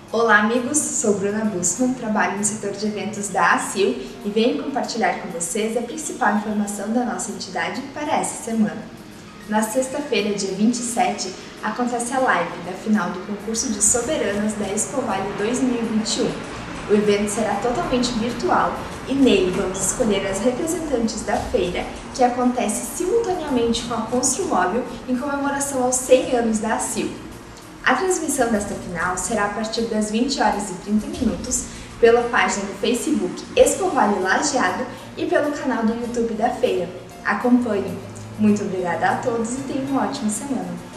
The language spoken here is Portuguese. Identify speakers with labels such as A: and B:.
A: Olá amigos, sou Bruna Bussmann, trabalho no setor de eventos da ACIL e venho compartilhar com vocês a principal informação da nossa entidade para essa semana. Na sexta-feira, dia 27, acontece a live da final do concurso de soberanas da Expo Vale 2021. O evento será totalmente virtual e nele vamos escolher as representantes da feira, que acontece simultaneamente com a Construmóvel em comemoração aos 100 anos da ACIL. A transmissão desta final será a partir das 20h30 pela página do Facebook Expo Vale Lajeado e pelo canal do YouTube da feira. Acompanhe! Muito obrigada a todos e tenham uma ótima semana!